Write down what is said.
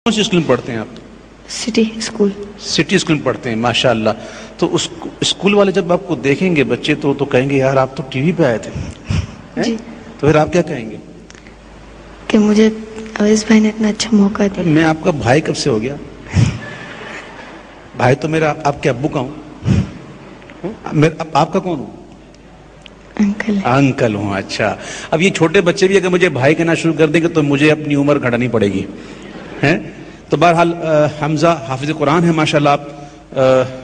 कौन सी स्कूल में पढ़ते हैं आप? City school. सिटी स्कूल में पढ़ते हैं, माशाल्लाह। तो उस स्कूल वाले जब आपको देखेंगे बच्चे तो कहेंगे यार आप तो टीवी पे आए थे जी। तो फिर आप क्या कहेंगे? कि मुझे अवैस भाई ने इतना अच्छा मौका दिया। मैं आपका भाई कब से हो गया? भाई तो मेरा आपके अब्बू का हूँ। आपका कौन हूँ? अंकल है। अंकल हूँ, अच्छा। अब ये छोटे बच्चे भी अगर मुझे भाई कहना शुरू कर देंगे तो मुझे अपनी उम्र घटानी पड़ेगी, हैं? तो बहरहाल हमजा हाफिज कुरान है माशाल्लाह। आप